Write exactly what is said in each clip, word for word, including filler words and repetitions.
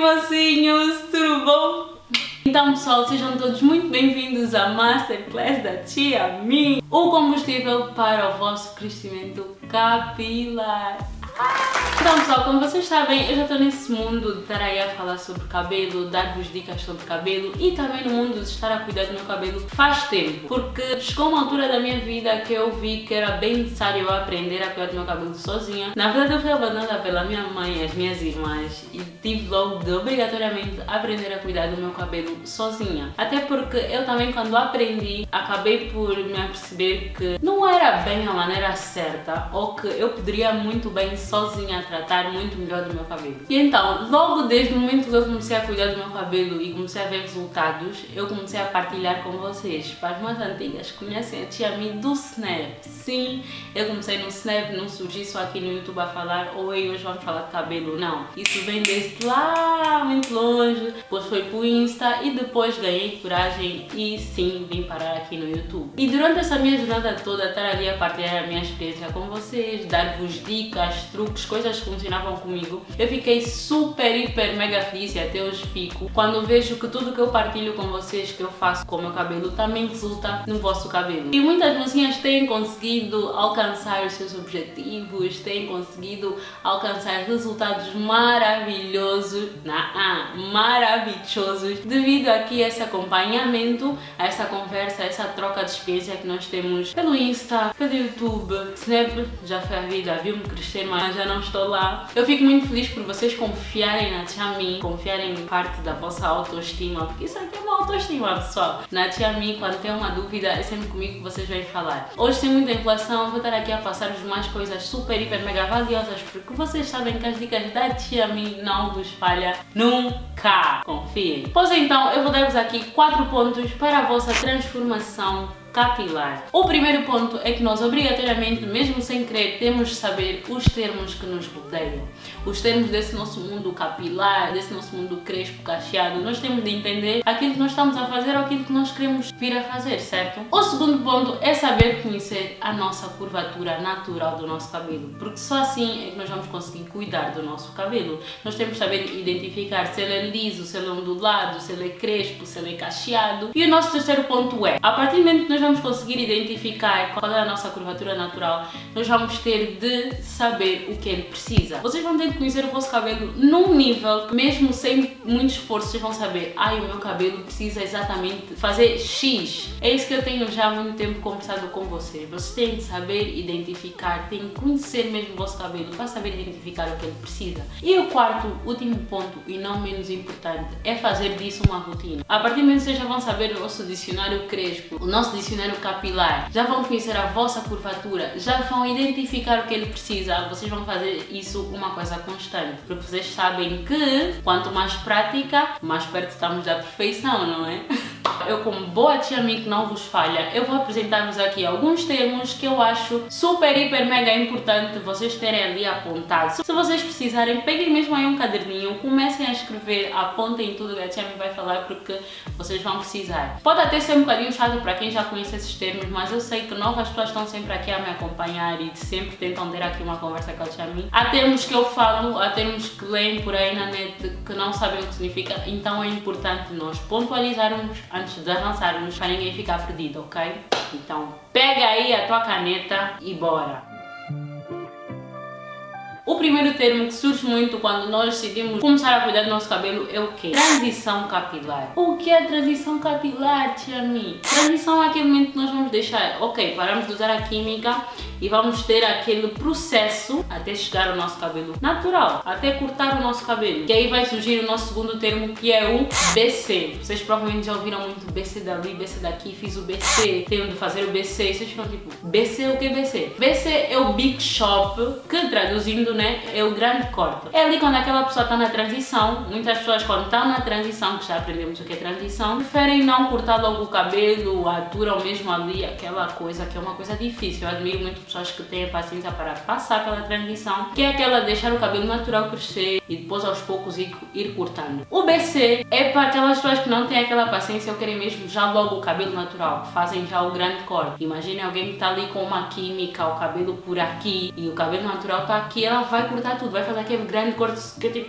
mocinhos, tudo bom? Então pessoal, sejam todos muito bem-vindos à Masterclass da Tia Mi, o combustível para o vosso crescimento capilar. Então pessoal, como vocês sabem, eu já estou nesse mundo de estar aí a falar sobre cabelo, dar-vos dicas sobre cabelo e também no mundo de estar a cuidar do meu cabelo faz tempo, porque chegou uma altura da minha vida que eu vi que era bem necessário eu aprender a cuidar do meu cabelo sozinha. Na verdade eu fui abandonada pela minha mãe e as minhas irmãs e tive logo de obrigatoriamente aprender a cuidar do meu cabelo sozinha. Até porque eu também, quando aprendi, acabei por me aperceber que não era bem a maneira certa ou que eu poderia muito bem sozinha tratar muito melhor do meu cabelo. E então, logo desde o momento que eu comecei a cuidar do meu cabelo e comecei a ver resultados, eu comecei a partilhar com vocês. Para as mais antigas, conhecem a Tia Mi do Snap. Sim, eu comecei no Snap, não surgi só aqui no YouTube a falar, oi, hoje vamos falar de cabelo, não. Isso vem desde lá, muito longe, depois foi pro Insta e depois ganhei coragem e sim, vim parar aqui no YouTube. E durante essa minha jornada toda, estar ali a partilhar a minha experiência com vocês, dar-vos dicas, truques, coisas que funcionavam comigo, eu fiquei super, hiper, mega feliz e até hoje fico quando vejo que tudo que eu partilho com vocês, que eu faço com o meu cabelo, também resulta no vosso cabelo. E muitas mocinhas têm conseguido alcançar os seus objetivos, têm conseguido alcançar resultados maravilhosos, ah, maravilhosos, devido aqui a esse acompanhamento, a essa conversa, a essa troca de experiência que nós temos pelo Insta, pelo YouTube. Snap já foi a vida, viu-me crescer, mas já não estou lá. Eu fico muito feliz por vocês confiarem na Tia Mi, confiarem em parte da vossa autoestima, porque isso aqui é uma autoestima, pessoal. Na Tia Mi, quando tem uma dúvida, é sempre comigo que vocês vêm falar. Hoje tem muita inflação, vou estar aqui a passar-vos mais coisas super, hiper, mega valiosas, porque vocês sabem que as dicas da Tia Mi não vos falha nunca. Confiem. Pois então, eu vou dar-vos aqui quatro pontos para a vossa transformação capilar. O primeiro ponto é que nós obrigatoriamente, mesmo sem querer, temos de saber os termos que nos rodeiam. Os termos desse nosso mundo capilar, desse nosso mundo crespo, cacheado. Nós temos de entender aquilo que nós estamos a fazer ou aquilo que nós queremos vir a fazer, certo? O segundo ponto é saber conhecer a nossa curvatura natural do nosso cabelo, porque só assim é que nós vamos conseguir cuidar do nosso cabelo. Nós temos de saber identificar se ele é liso, se ele é ondulado, se ele é crespo, se ele é cacheado. E o nosso terceiro ponto é, a partir do momento que nós vamos conseguir identificar qual é a nossa curvatura natural, nós vamos ter de saber o que ele precisa. Vocês vão ter de conhecer o vosso cabelo num nível, mesmo sem muito esforço, vocês vão saber, ai, o meu cabelo precisa exatamente fazer X. É isso que eu tenho já há muito tempo conversado com vocês. Vocês têm de saber identificar, têm de conhecer mesmo o vosso cabelo para saber identificar o que ele precisa. E o quarto, último ponto e não menos importante, é fazer disso uma rotina. A partir do momento que vocês já vão saber o nosso dicionário crespo, o nosso dicionário capilar, já vão conhecer a vossa curvatura, já vão identificar o que ele precisa, vocês vão fazer isso uma coisa constante, porque vocês sabem que quanto mais prática, mais perto estamos da perfeição, não é? Eu, como boa Tia Mi que não vos falha, eu vou apresentar-vos aqui alguns termos que eu acho super, hiper, mega importante vocês terem ali apontados. Se vocês precisarem, peguem mesmo aí um caderninho, comecem a escrever, apontem tudo que a Tia Mi vai falar, porque vocês vão precisar. Pode até ser um bocadinho chato para quem já conhece esses termos, mas eu sei que novas pessoas estão sempre aqui a me acompanhar e sempre tentam ter aqui uma conversa com a Tia Mi. Há termos que eu falo, há termos que leem por aí na net que não sabem o que significa, então é importante nós pontualizarmos antes de avançarmos para ninguém ficar perdido, ok? Então pega aí a tua caneta e bora! O primeiro termo que surge muito quando nós decidimos começar a cuidar do nosso cabelo é o quê? Transição capilar. O que é transição capilar, Tia Mi? Transição é aquele momento que nós vamos deixar, ok, paramos de usar a química e vamos ter aquele processo até chegar ao nosso cabelo natural, até cortar o nosso cabelo. Que aí vai surgir o nosso segundo termo, que é o B C. Vocês provavelmente já ouviram muito B C dali, B C daqui, fiz o B C, tenho de fazer o B C. Vocês ficam tipo, B C o que é B C? B C é o Big Shop, que traduzindo, né, é o grande corte. É ali quando aquela pessoa está na transição. Muitas pessoas quando estão na transição, que já aprendemos o que é transição, preferem não cortar logo o cabelo, aturam mesmo ali aquela coisa que é uma coisa difícil. Eu admiro muito pessoas que têm paciência para passar pela transição, que é aquela deixar o cabelo natural crescer e depois aos poucos ir, ir cortando. O B C é para aquelas pessoas que não têm aquela paciência ou querem mesmo já logo o cabelo natural, fazem já o grande corte. Imagine alguém que está ali com uma química, o cabelo por aqui e o cabelo natural está aqui, ela vai cortar tudo, vai fazer aquele grande corte que é tipo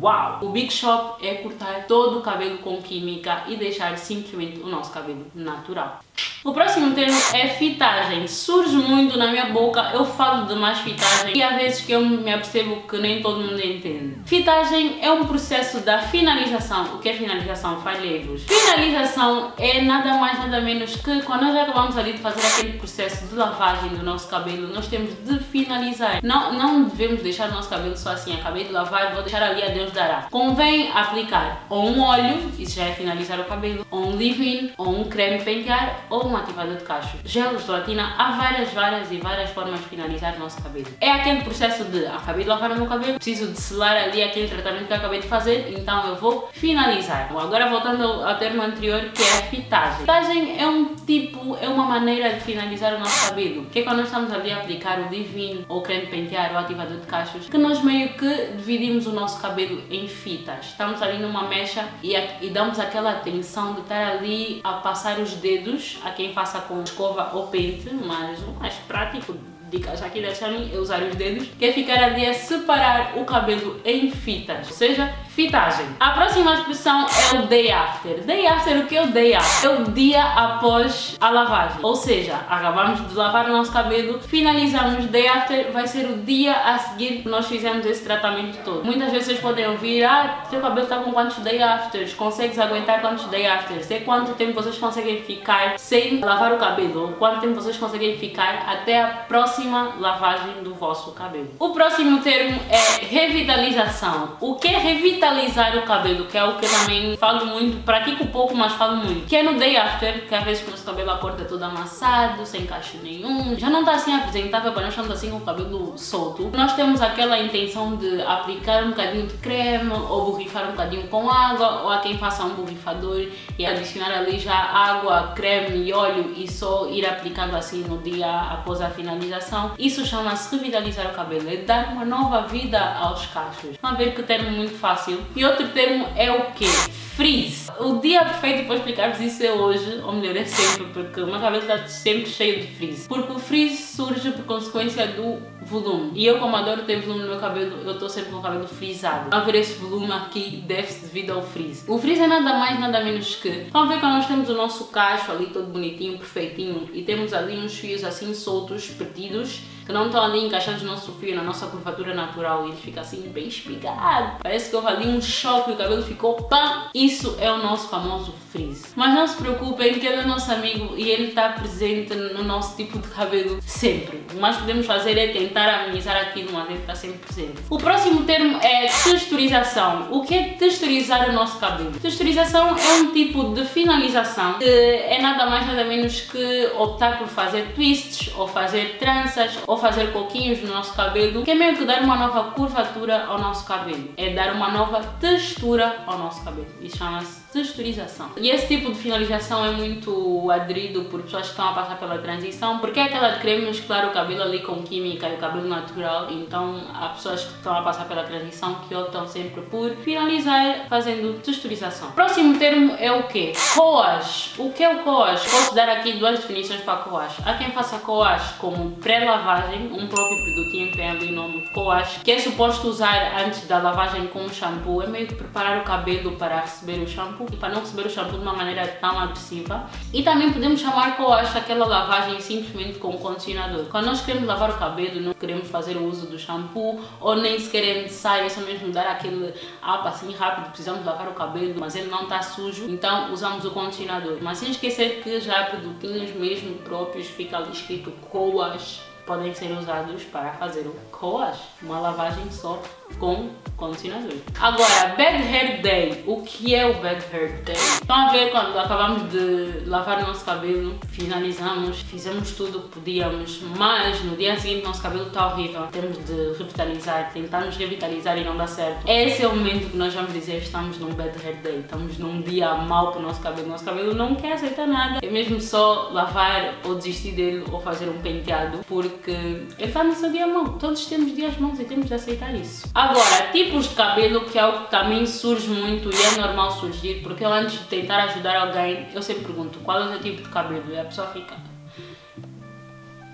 uau! O Big Shop é cortar todo o cabelo com química e deixar simplesmente o nosso cabelo natural. O próximo termo é fitagem. Surge muito na minha boca, eu falo demais fitagem e há vezes que eu me apercebo que nem todo mundo entende. Fitagem é um processo da finalização. O que é finalização? Falhei-vos. Finalização é nada mais nada menos que quando nós já acabamos ali de fazer aquele processo de lavagem do nosso cabelo, nós temos de finalizar. Não, não devemos deixar o nosso cabelo só assim, acabei de lavar, vou deixar ali, a Deus dará. Convém aplicar ou um óleo, isso já é finalizar o cabelo, ou um leave-in, ou um creme pentear, ou um ativador de cacho. Gel, gelatina, há várias, várias e várias formas de finalizar o nosso cabelo. É aquele processo de acabei de lavar o meu cabelo, preciso de selar ali aquele tratamento que eu acabei de fazer, então eu vou finalizar. Agora voltando ao termo anterior, que é a fitagem. Fitagem é um tipo, é uma maneira de finalizar o nosso cabelo, que é quando nós estamos ali a aplicar o leave-in, ou creme pentear, ou ativador de cachos, que nós meio que dividimos o nosso cabelo em fitas. Estamos ali numa mecha e, e damos aquela atenção de estar ali a passar os dedos, a quem faça com escova ou pente, mas o mais prático, dicas aqui dessa mim, é usar os dedos, que é ficar ali a separar o cabelo em fitas, ou seja, fitagem. A próxima expressão é o day after. Day after, o que é o day after? É o dia após a lavagem, ou seja, acabamos de lavar o nosso cabelo, finalizamos, day after vai ser o dia a seguir que nós fizemos esse tratamento todo. Muitas vezes vocês podem ouvir, ah, teu cabelo está com quantos day afters? Consegues aguentar quantos day afters? É quanto tempo vocês conseguem ficar sem lavar o cabelo? Ou quanto tempo vocês conseguem ficar até a próxima lavagem do vosso cabelo? O próximo termo é revitalização. O que é revitalizar o cabelo? Que é o que eu também falo muito, pratico pouco, mas falo muito. Que é no day after, que às vezes o nosso cabelo acorda todo amassado, sem cacho nenhum, já não está assim apresentável para nós, estamos assim com o cabelo solto. Nós temos aquela intenção de aplicar um bocadinho de creme ou borrifar um bocadinho com água, ou a quem faça um borrifador e adicionar ali já água, creme e óleo e só ir aplicando assim no dia após a finalização. Isso chama-se revitalizar o cabelo, é dar uma nova vida aos cachos. Vamos ver que termo muito fácil. E outro termo é o quê? Frizz. O dia perfeito para explicar-vos isso é hoje, ou melhor, é sempre, porque o meu cabelo está sempre cheio de frizz. Porque o frizz surge por consequência do volume. E eu, como adoro ter volume no meu cabelo, eu estou sempre com o cabelo frisado. Vamos ver esse volume aqui, deve-se devido ao frizz. O frizz é nada mais, nada menos que... Vamos ver quando nós temos o nosso cacho ali todo bonitinho, perfeitinho, e temos ali uns fios assim soltos, perdidos, que não estão ali encaixados no nosso fio, na nossa curvatura natural, e ele fica assim bem espigado. Parece que houve ali um choque e o cabelo ficou pam! Isso é o nosso famoso frizz. Mas não se preocupem que ele é nosso amigo e ele está presente no nosso tipo de cabelo sempre. O que mais podemos fazer é tentar amenizar aquilo, mas ele está sempre presente. O próximo termo é texturização. O que é texturizar o nosso cabelo? Texturização é um tipo de finalização que é nada mais nada menos que optar por fazer twists, ou fazer tranças, ou fazer coquinhos no nosso cabelo, que é meio que dar uma nova curvatura ao nosso cabelo. É dar uma nova textura ao nosso cabelo. Isso chama-se texturização. E esse tipo de finalização é muito aderido por pessoas que estão a passar pela transição, porque é aquela de querer mesclar o cabelo ali com química e o cabelo natural. Então há pessoas que estão a passar pela transição que optam sempre por finalizar fazendo texturização. O próximo termo é o quê? Coas. O que é o coas? Posso dar aqui duas definições para coas. Há quem faça coas como pré-lavagem, um próprio produtinho que tem ali o nome coas, que é suposto usar antes da lavagem com o shampoo. É meio que preparar o cabelo para receber o shampoo e para não receber o shampoo de uma maneira tão agressiva. E também podemos chamar coas aquela lavagem simplesmente com condicionador. Quando nós queremos lavar o cabelo, não queremos fazer o uso do shampoo, ou nem sequer é necessário, é só mesmo dar aquele apa assim rápido, precisamos lavar o cabelo, mas ele não está sujo, então usamos o condicionador. Mas sem esquecer que já há produtinhos mesmo próprios, fica ali escrito coas, podem ser usados para fazer o coas, uma lavagem só com condicionador. Agora, Bad Hair Day. O que é o Bad Hair Day? Estão a ver quando acabamos de lavar o nosso cabelo, finalizamos, fizemos tudo o que podíamos, mas no dia seguinte o nosso cabelo está horrível, temos de revitalizar, tentamos revitalizar e não dá certo. Esse é o momento que nós vamos dizer estamos num Bad Hair Day, estamos num dia mau para o nosso cabelo. Nosso cabelo não quer aceitar nada, é mesmo só lavar ou desistir dele ou fazer um penteado, porque ele está no seu dia mau. Todos temos dias maus e temos de aceitar isso. Agora, tipos de cabelo, que é algo que também surge muito e é normal surgir, porque eu antes de tentar ajudar alguém, eu sempre pergunto qual é o seu tipo de cabelo e a pessoa fica...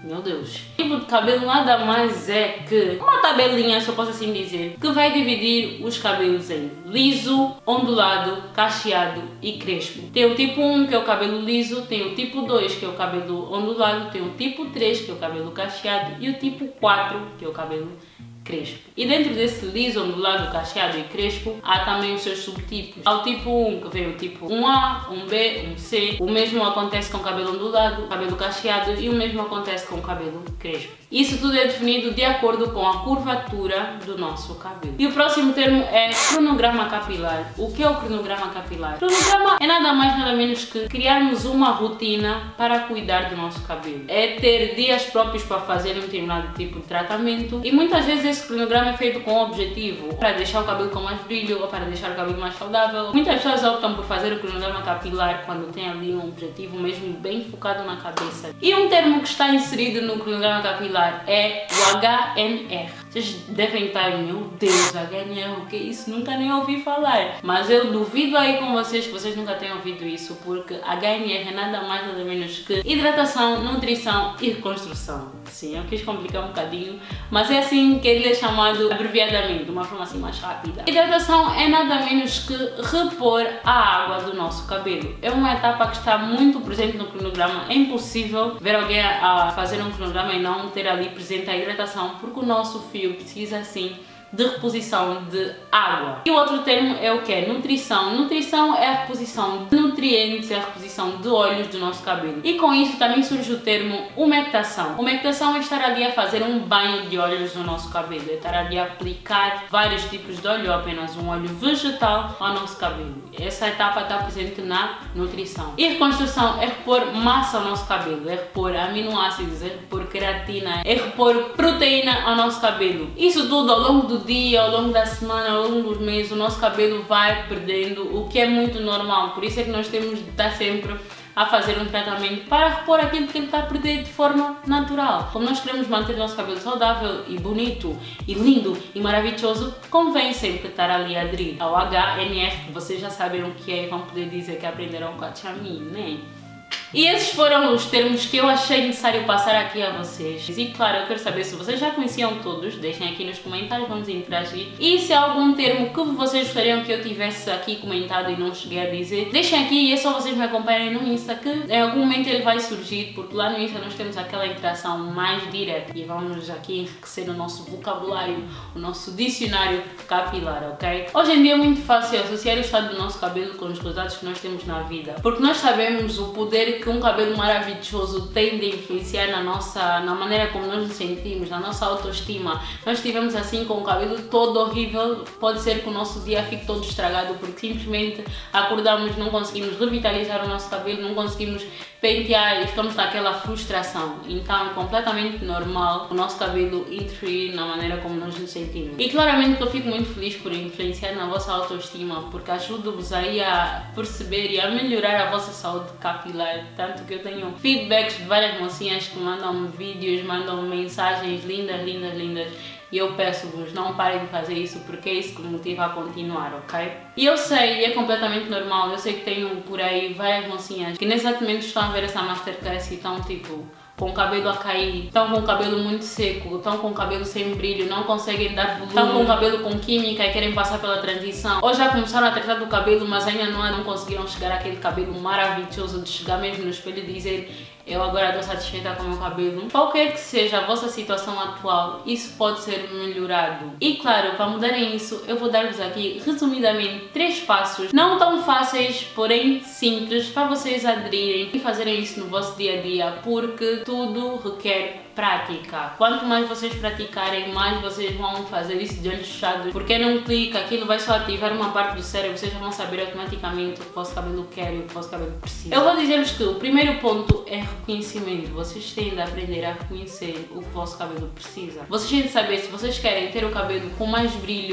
Meu Deus. O tipo de cabelo nada mais é que uma tabelinha, se eu posso assim dizer, que vai dividir os cabelos em liso, ondulado, cacheado e crespo. Tem o tipo um, que é o cabelo liso, tem o tipo dois, que é o cabelo ondulado, tem o tipo três, que é o cabelo cacheado, e o tipo quatro, que é o cabelo crespo. E dentro desse liso, ondulado, cacheado e crespo, há também os seus subtipos. Há o tipo um, que vem o tipo um A, um B, um C. O mesmo acontece com o cabelo ondulado, cabelo cacheado, e o mesmo acontece com o cabelo crespo. Isso tudo é definido de acordo com a curvatura do nosso cabelo. E o próximo termo é cronograma capilar. O que é o cronograma capilar? Cronograma é nada mais nada menos que criarmos uma rotina para cuidar do nosso cabelo. É ter dias próprios para fazer um determinado tipo de tratamento, e muitas vezes esse cronograma é feito com o objetivo para deixar o cabelo com mais brilho ou para deixar o cabelo mais saudável. Muitas pessoas optam por fazer o cronograma capilar quando tem ali um objetivo mesmo bem focado na cabeça. E um termo que está inserido no cronograma capilar é o H N R. Vocês devem estar, meu Deus, H N R, o que é isso? Nunca nem ouvi falar. Mas eu duvido aí com vocês que vocês nunca tenham ouvido isso, porque H N R é nada mais nada menos que hidratação, nutrição e reconstrução. Sim, eu quis complicar um bocadinho, mas é assim que ele é chamado abreviadamente, de uma forma assim mais rápida. Hidratação é nada menos que repor a água do nosso cabelo. É uma etapa que está muito presente no cronograma. É impossível ver alguém a fazer um cronograma e não ter ali presente a hidratação, porque o nosso fio precisa assim de reposição de água. E o outro termo é o que? É nutrição. Nutrição é a reposição de nutrientes, é a reposição de óleos do nosso cabelo. E com isso também surge o termo umectação. Umectação é estar ali a fazer um banho de óleos no nosso cabelo, é estar ali a aplicar vários tipos de óleo, apenas um óleo vegetal ao nosso cabelo. Essa etapa está presente na nutrição. E reconstrução é repor massa ao nosso cabelo, é repor aminoácidos, é repor queratina, é repor proteína ao nosso cabelo. Isso tudo ao longo do dia, ao longo da semana, ao longo dos meses, o nosso cabelo vai perdendo, o que é muito normal. Por isso é que nós temos de estar sempre a fazer um tratamento para repor aquilo que ele está a perder de forma natural. Como nós queremos manter o nosso cabelo saudável e bonito e lindo e maravilhoso, convém sempre estar ali a aderir ao H N R, que vocês já sabem o que é e vão poder dizer que aprenderam com a tia Min, né? E esses foram os termos que eu achei necessário passar aqui a vocês. E claro, eu quero saber se vocês já conheciam todos, deixem aqui nos comentários, vamos interagir. E se há algum termo que vocês gostariam que eu tivesse aqui comentado e não cheguei a dizer, deixem aqui e é só vocês me acompanharem no Insta, que em algum momento ele vai surgir, porque lá no Insta nós temos aquela interação mais direta e vamos aqui enriquecer o nosso vocabulário, o nosso dicionário capilar, ok? Hoje em dia é muito fácil associar o estado do nosso cabelo com os resultados que nós temos na vida, porque nós sabemos o poder que um cabelo maravilhoso tem de influenciar na nossa, na maneira como nós nos sentimos, na nossa autoestima. Nós estivemos assim com o cabelo todo horrível, pode ser que o nosso dia fique todo estragado porque simplesmente acordamos, não conseguimos revitalizar o nosso cabelo, não conseguimos pentear e ficamos naquela frustração. Então é completamente normal o nosso cabelo interferir na maneira como nós nos sentimos. E claramente que eu fico muito feliz por influenciar na vossa autoestima, porque ajuda-vos aí a perceber e a melhorar a vossa saúde capilar. Tanto que eu tenho feedbacks de várias mocinhas que mandam vídeos, mandam mensagens lindas, lindas, lindas. E eu peço-vos, não parem de fazer isso, porque é isso que me motiva a continuar, ok? E eu sei, é completamente normal, eu sei que tenho por aí várias mocinhas que nesse momento estão a ver essa masterclass e estão tipo com o cabelo a cair, estão com o cabelo muito seco, estão com o cabelo sem brilho, não conseguem dar volume, estão com o cabelo com química e querem passar pela transição, ou já começaram a tratar do cabelo, mas ainda não, não conseguiram chegar àquele cabelo maravilhoso de chegar mesmo no espelho e dizer: eu agora estou satisfeita com o meu cabelo. Qualquer que seja a vossa situação atual, isso pode ser melhorado. E claro, para mudarem isso, eu vou dar-vos aqui, resumidamente, três passos, não tão fáceis, porém simples, para vocês aderirem e fazerem isso no vosso dia a dia, porque tudo requer prática. Quanto mais vocês praticarem, mais vocês vão fazer isso de olhos fechados, porque não clica, aquilo vai só ativar uma parte do cérebro, vocês já vão saber automaticamente o que o vosso cabelo quer e o que o vosso cabelo precisa. Eu vou dizer-vos que o primeiro ponto é reconhecimento. Vocês têm de aprender a reconhecer o que o vosso cabelo precisa. Vocês têm de saber se vocês querem ter o cabelo com mais brilho,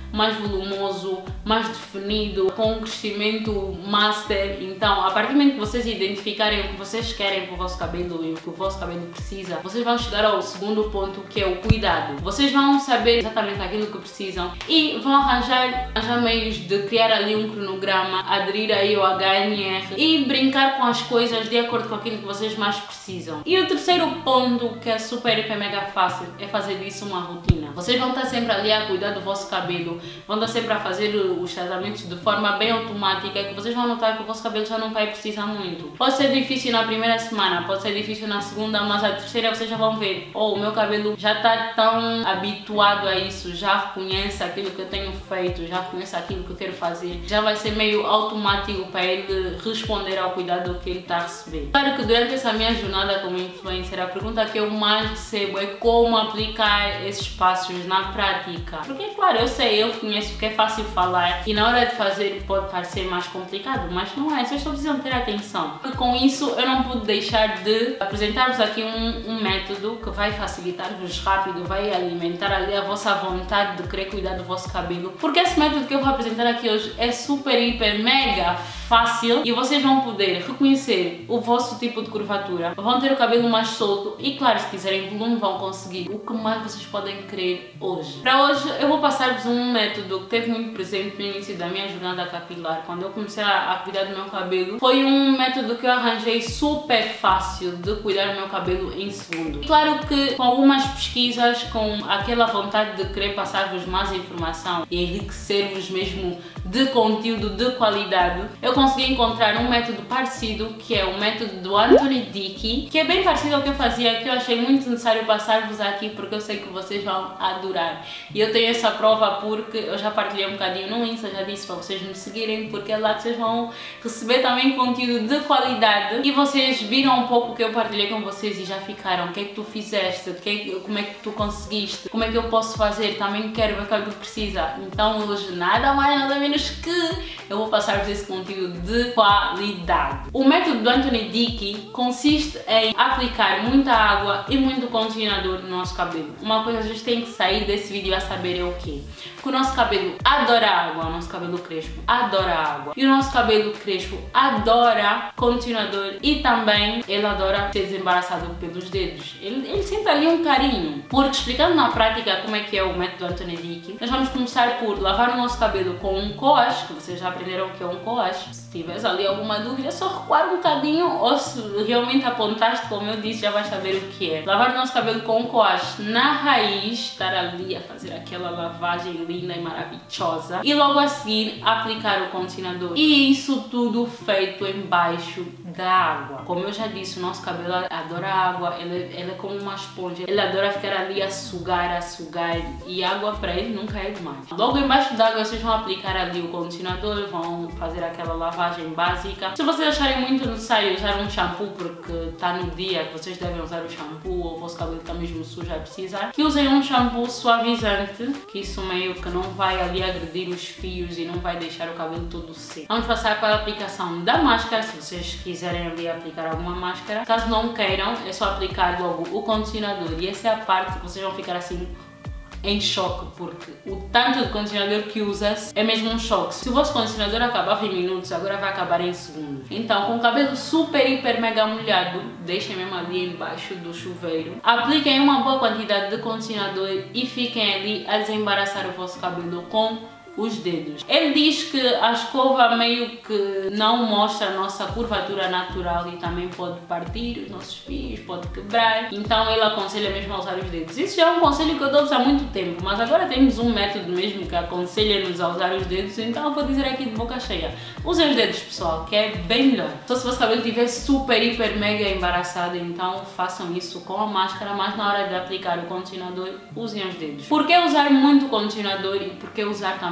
mais volumoso, mais definido, com um crescimento master. Então, a partir do momento que vocês identificarem o que vocês querem para o vosso cabelo e o que o vosso cabelo precisa, vocês vão chegar ao segundo ponto, que é o cuidado. Vocês vão saber exatamente aquilo que precisam e vão arranjar, arranjar meios de criar ali um cronograma, aderir aí ao H M R e brincar com as coisas de acordo com aquilo que vocês mais precisam. E o terceiro ponto, que é super, hiper, mega fácil, é fazer disso uma rotina. Vocês vão estar sempre ali a cuidar do vosso cabelo, vão estar sempre a fazer os tratamentos de forma bem automática, que vocês vão notar que o vosso cabelo já não vai precisar muito. Pode ser difícil na primeira semana, pode ser difícil na segunda, mas a terceira vocês já vão ver, oh, o meu cabelo já está tão habituado a isso, já reconhece aquilo que eu tenho feito, já reconhece aquilo que eu quero fazer, já vai ser meio automático para ele responder ao cuidado que ele está a receber. Claro que durante essa minha jornada como influencer, a pergunta que eu mais recebo é como aplicar esses passos na prática. Porque, claro, eu sei, eu conheço que é fácil falar e na hora de fazer pode parecer mais complicado, mas não é, vocês só precisam ter atenção. E com isso eu não pude deixar de apresentar-vos aqui um, um método que vai facilitar-vos rápido, vai alimentar ali a vossa vontade de querer cuidar do vosso cabelo, porque esse método que eu vou apresentar aqui hoje é super, hiper, mega fácil e vocês vão poder reconhecer o vosso tipo de curvatura, vão ter o cabelo mais solto e, claro, se quiserem volume, vão conseguir o que mais vocês podem querer hoje. Para hoje eu vou passar-vos um método que teve muito presente no início da minha jornada capilar, quando eu comecei a, a cuidar do meu cabelo. Foi um método que eu arranjei super fácil de cuidar do meu cabelo em segundo. Claro que com algumas pesquisas, com aquela vontade de querer passar-vos mais informação e enriquecer-vos mesmo de conteúdo de qualidade, eu consegui encontrar um método parecido, que é o método do Anthony Dickey, que é bem parecido ao que eu fazia, que eu achei muito necessário passar-vos aqui porque eu sei que vocês vão adorar. E eu tenho essa prova porque eu já partilhei um bocadinho no Insta, já disse para vocês me seguirem, porque é lá que vocês vão receber também conteúdo de qualidade e vocês viram um pouco o que eu partilhei com vocês e já ficaram, o que é que tu fizeste, que, como é que tu conseguiste, como é que eu posso fazer, também quero ver o que é que tu precisa. Então hoje nada mais nada menos que eu vou passar-vos esse conteúdo de qualidade. O método do Anthony Dickey consiste em aplicar muita água e muito condicionador no nosso cabelo. Uma coisa que a gente tem que sair desse vídeo a saber é o quê? Que o nosso cabelo adora água, o nosso cabelo crespo adora água e o nosso cabelo crespo adora condicionador e também ele adora ser desembaraçado pelos dedos. Ele, ele sente ali um carinho. Porque explicando na prática como é que é o método do Anthony Dickey, nós vamos começar por lavar o nosso cabelo com um coache, que vocês já aprenderam o que é um coache. Se tiveres ali alguma dúvida, é só recuar um bocadinho ou se realmente apontaste, como eu disse, já vais saber o que é. Lavar o nosso cabelo com um coache na raiz, estar ali a fazer aquela lavagem linda e maravilhosa e logo a seguir aplicar o condicionador. E isso tudo feito embaixo da água. Como eu já disse, o nosso cabelo adora água, ele, ele é como uma esponja, ele adora ficar ali a sugar, a sugar e água para ele nunca é demais. Logo embaixo da água vocês vão aplicar ali o condicionador, vão fazer aquela lavagem básica. Se vocês acharem muito necessário usar um shampoo porque está no dia que vocês devem usar o shampoo ou o vosso cabelo está mesmo sujo a precisar, que usem um shampoo suavizante, que isso meio que não vai ali agredir os fios e não vai deixar o cabelo todo seco. Vamos passar para a aplicação da máscara, se vocês quiserem ali aplicar alguma máscara. Caso não queiram, é só aplicar logo o condicionador e essa é a parte que vocês vão ficar assim em choque, porque o tanto de condicionador que usas é mesmo um choque. Se o vosso condicionador acabava em minutos, agora vai acabar em segundos. Então, com o cabelo super, hiper, mega molhado, deixem mesmo ali embaixo do chuveiro, apliquem uma boa quantidade de condicionador e fiquem ali a desembaraçar o vosso cabelo com os dedos. Ele diz que a escova meio que não mostra a nossa curvatura natural e também pode partir os nossos fios, pode quebrar, então ele aconselha mesmo a usar os dedos. Isso já é um conselho que eu dou-vos há muito tempo, mas agora temos um método mesmo que aconselha-nos a usar os dedos, então eu vou dizer aqui de boca cheia, usem os dedos, pessoal, que é bem melhor. Só se o vosso cabelo estiver super, hiper, mega embaraçado, então façam isso com a máscara, mas na hora de aplicar o condicionador, usem os dedos. Por que usar muito condicionador e por que usar também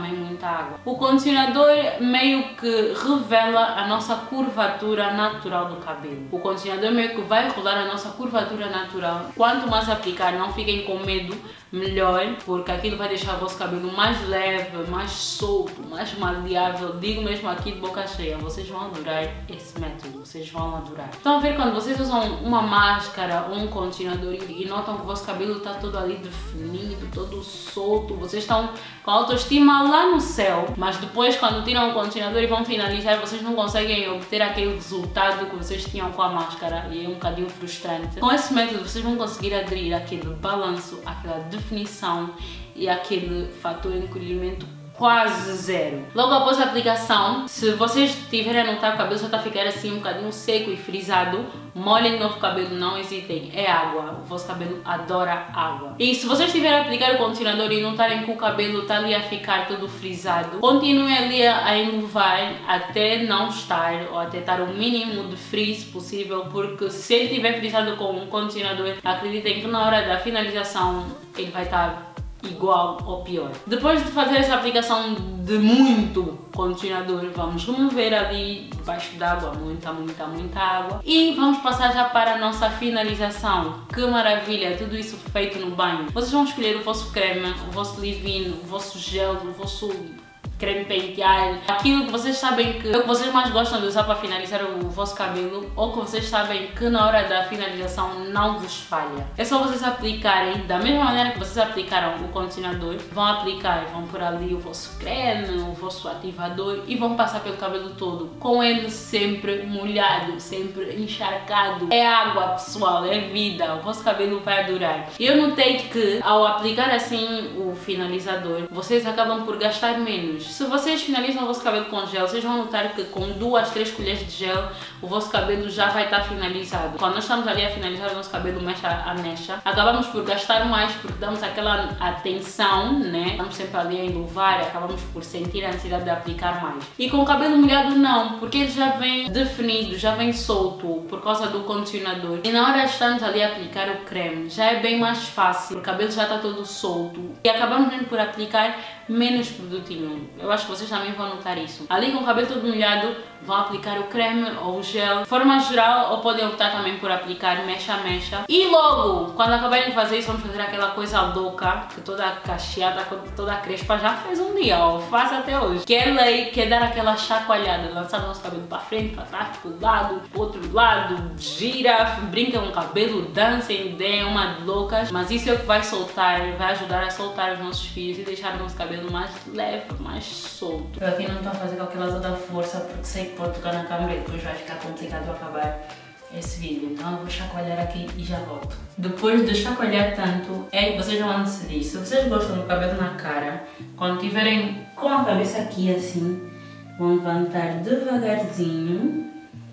também muita água. O condicionador meio que revela a nossa curvatura natural do cabelo. O condicionador meio que vai revelar a nossa curvatura natural. Quanto mais aplicar, não fiquem com medo, melhor, porque aquilo vai deixar o vosso cabelo mais leve, mais solto, mais maleável. Digo mesmo aqui de boca cheia, vocês vão adorar esse método, vocês vão adorar. Estão a ver quando vocês usam uma máscara ou um condicionador e notam que o vosso cabelo está todo ali definido, todo solto, vocês estão com a autoestima lá no céu, mas depois quando tiram o condicionador e vão finalizar, vocês não conseguem obter aquele resultado que vocês tinham com a máscara e é um bocadinho frustrante. Com esse método vocês vão conseguir aderir àquele balanço, àquela definição e aquele fator encolhimento quase zero. Logo após a aplicação, se vocês tiverem a notar que o cabelo já está a ficar assim um bocadinho seco e frisado, molhem de novo o cabelo, não hesitem, é água, o vosso cabelo adora água. E se vocês tiverem a aplicar o condicionador e notarem que o cabelo está ali a ficar todo frisado, continuem ali a enluvar até não estar, ou até estar o mínimo de frizz possível, porque se ele estiver frisado com um condicionador, acreditem que na hora da finalização ele vai estar igual ou pior. Depois de fazer essa aplicação de muito condicionador, vamos remover ali debaixo d'água muita, muita, muita água e vamos passar já para a nossa finalização. Que maravilha, tudo isso feito no banho. Vocês vão escolher o vosso creme, o vosso leave-in, o vosso gel, o vosso creme pentear, aquilo que vocês sabem que é o que vocês mais gostam de usar para finalizar o vosso cabelo, ou que vocês sabem que na hora da finalização não vos falha. É só vocês aplicarem da mesma maneira que vocês aplicaram o condicionador, vão aplicar, vão por ali o vosso creme, o vosso ativador e vão passar pelo cabelo todo, com ele sempre molhado, sempre encharcado. É água, pessoal, é vida, o vosso cabelo vai adorar. E eu notei que ao aplicar assim o finalizador, vocês acabam por gastar menos. Se vocês finalizam o vosso cabelo com gel, vocês vão notar que com duas, três colheres de gel o vosso cabelo já vai estar finalizado. Quando nós estamos ali a finalizar o nosso cabelo mecha a mecha, acabamos por gastar mais porque damos aquela atenção, né? Estamos sempre ali a enluvar e acabamos por sentir a necessidade de aplicar mais. E com o cabelo molhado não, porque ele já vem definido, já vem solto por causa do condicionador. E na hora de estarmos ali a aplicar o creme, já é bem mais fácil, o cabelo já está todo solto e acabamos mesmo por aplicar menos produtinho. Eu acho que vocês também vão notar isso. Ali com o cabelo todo molhado, vão aplicar o creme ou o gel de forma geral, ou podem optar também por aplicar mecha a mecha. E logo, quando acabarem de fazer isso, vamos fazer aquela coisa louca que toda cacheada, toda crespa já fez um dia, ó, faz até hoje. Que é lei, que é dar aquela chacoalhada, lançar o nosso cabelo para frente, para trás, para o lado, para o outro lado, gira, brinca com o cabelo, dancem, deem uma de loucas. Mas isso é o que vai soltar, vai ajudar a soltar os nossos fios e deixar o nosso cabelo mais leve, mais solto. Eu aqui não estou a fazer com aquela toda força porque sei que pode tocar na câmera e depois vai ficar complicado acabar esse vídeo. Então eu vou chacoalhar aqui e já volto. Depois de chacoalhar tanto, é que vocês vão decidir. Se vocês gostam do cabelo na cara, quando tiverem com a cabeça aqui assim, vão levantar devagarzinho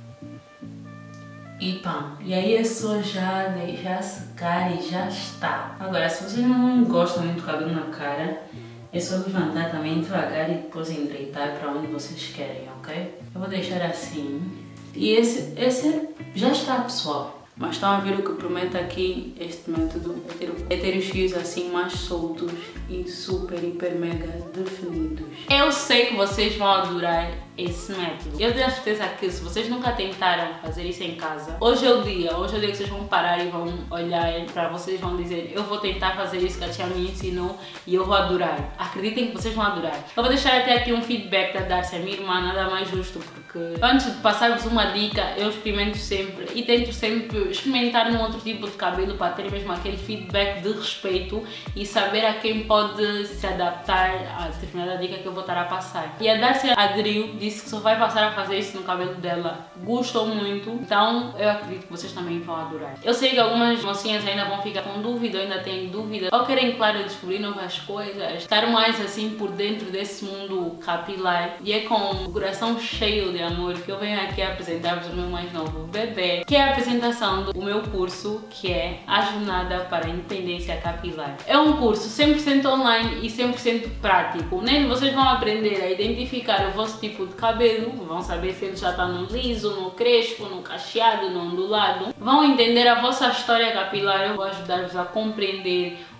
e pá. E aí é só já deixar secar e já está. Agora, se vocês não gostam muito do cabelo na cara, é só levantar também devagar e depois endireitar para onde vocês querem, ok? Eu vou deixar assim. E esse, esse já está, pessoal. Mas estão a ver o que promete aqui este método? É ter, é ter os fios assim mais soltos e super, hiper, mega definidos. Eu sei que vocês vão adorar esse método. Eu tenho a certeza que se vocês nunca tentaram fazer isso em casa, hoje é o dia, hoje é o dia que vocês vão parar e vão olhar para vocês e vão dizer: eu vou tentar fazer isso que a tia me ensinou e eu vou adorar. Acreditem que vocês vão adorar. Eu vou deixar até aqui um feedback da Darcy, a minha irmã, nada mais justo, porque antes de passar-vos uma dica, eu experimento sempre e tento sempre experimentar num outro tipo de cabelo para ter mesmo aquele feedback de respeito e saber a quem pode se adaptar a determinada dica que eu vou estar a passar. E a Darcy aderiu, disse que só vai passar a fazer isso no cabelo dela, gostou muito, então eu acredito que vocês também vão adorar. Eu sei que algumas mocinhas ainda vão ficar com dúvida, ainda têm dúvida, ou querem, claro, descobrir novas coisas, estar mais assim por dentro desse mundo capilar, e é com o coração cheio de amor que eu venho aqui apresentar-vos o meu mais novo bebê, que é a apresentação do meu curso, que é a Jornada para a Independência Capilar. É um curso cem por cento online e cem por cento prático. Nele vocês vão aprender a identificar o vosso tipo de cabelo, vão saber se ele já está no liso, no crespo, no cacheado, no ondulado. Vão entender a vossa história capilar, eu vou ajudar-vos a compreender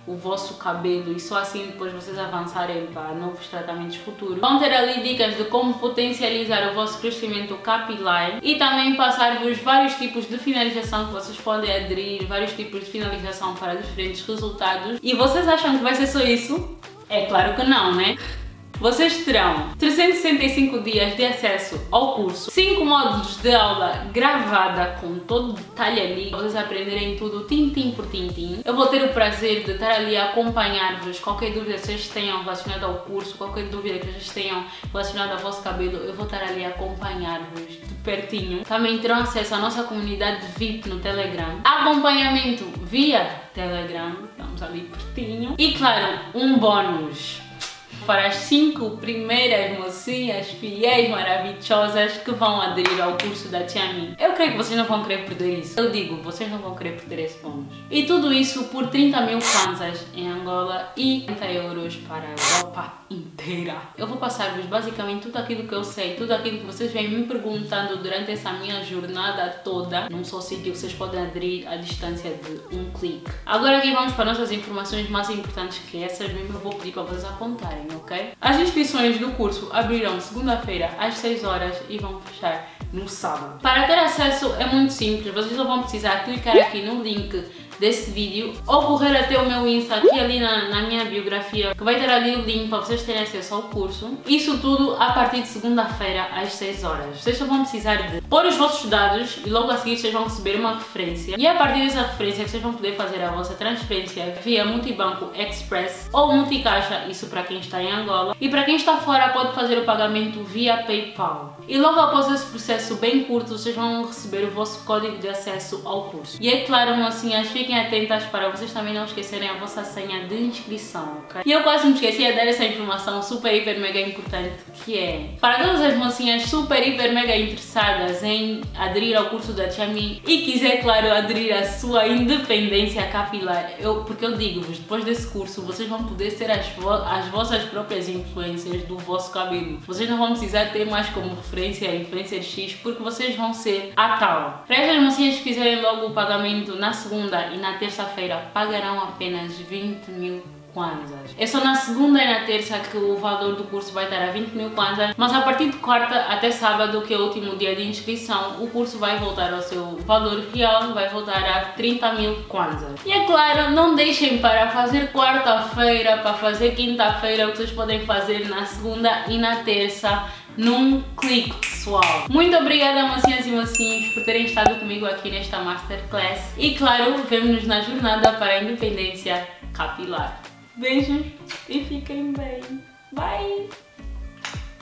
o vosso cabelo e só assim depois vocês avançarem para novos tratamentos futuros. Vão ter ali dicas de como potencializar o vosso crescimento capilar e também passar-vos vários tipos de finalização que vocês podem aderir, vários tipos de finalização para diferentes resultados. E vocês acham que vai ser só isso? É claro que não, né? Vocês terão trezentos e sessenta e cinco dias de acesso ao curso, cinco módulos de aula gravada com todo o detalhe ali, vocês aprenderem tudo tintim por tintim. Eu vou ter o prazer de estar ali a acompanhar-vos. Qualquer dúvida que vocês tenham relacionada ao curso, qualquer dúvida que vocês tenham relacionada ao vosso cabelo, eu vou estar ali a acompanhar-vos de pertinho. Também terão acesso à nossa comunidade V I P no Telegram, acompanhamento via Telegram, estamos ali pertinho, e claro, um bônus para as cinco primeiras mocinhas fiéis maravilhosas que vão aderir ao curso da Tia Min. Eu creio que vocês não vão querer perder isso. Eu digo, vocês não vão querer perder esse bônus. E tudo isso por trinta mil kwanzas em Angola e trinta euros para a Europa inteira. Eu vou passar-vos basicamente tudo aquilo que eu sei, tudo aquilo que vocês vêm me perguntando durante essa minha jornada toda, num só sítio que vocês podem aderir à distância de um clique. Agora aqui vamos para nossas informações mais importantes, que essas mesmo eu vou pedir para vocês apontarem, ok? As inscrições do curso abriram segunda-feira às seis horas e vão fechar no sábado. Para ter acesso é muito simples, vocês só vão precisar clicar aqui no link desse vídeo ou correr até o meu Insta aqui ali na, na minha biografia, que vai ter ali o link para vocês terem acesso ao curso. Isso tudo a partir de segunda-feira às seis horas. Vocês só vão precisar de pôr os vossos dados e logo a seguir vocês vão receber uma referência, e a partir dessa referência vocês vão poder fazer a vossa transferência via Multibanco Express ou Multicaixa, isso para quem está em Angola, e para quem está fora pode fazer o pagamento via PayPal. E logo após esse processo bem curto vocês vão receber o vosso código de acesso ao curso. E é claro, mocinhas, fiquem atentas para vocês também não esquecerem a vossa senha de inscrição, ok? E eu quase me esqueci de dar essa informação super, hiper, mega importante, que é para todas as mocinhas super, hiper, mega interessadas em aderir ao curso da Tia Min e quiser, claro, aderir à sua independência capilar. Eu, porque eu digo-vos, depois desse curso vocês vão poder ser as, vo as vossas próprias influências do vosso cabelo. Vocês não vão precisar ter mais como referência a influencer X, porque vocês vão ser a tal. Para essas mocinhas que fizerem logo o pagamento na segunda e na terça-feira, pagarão apenas vinte mil kwanzas. É só na segunda e na terça que o valor do curso vai estar a vinte mil kwanzas, mas a partir de quarta até sábado, que é o último dia de inscrição, o curso vai voltar ao seu valor real, vai voltar a trinta mil kwanzas. E é claro, não deixem para fazer quarta-feira, para fazer quinta-feira, o que vocês podem fazer na segunda e na terça, num clique, pessoal. Muito obrigada, mocinhas e mocinhos, por terem estado comigo aqui nesta Masterclass. E claro, vemo-nos na jornada para a independência capilar. Beijos e fiquem bem. Bye!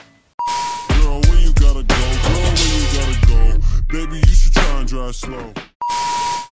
Girl, where you gotta go? Girl, where you gotta go? Baby, you should try and drive slow.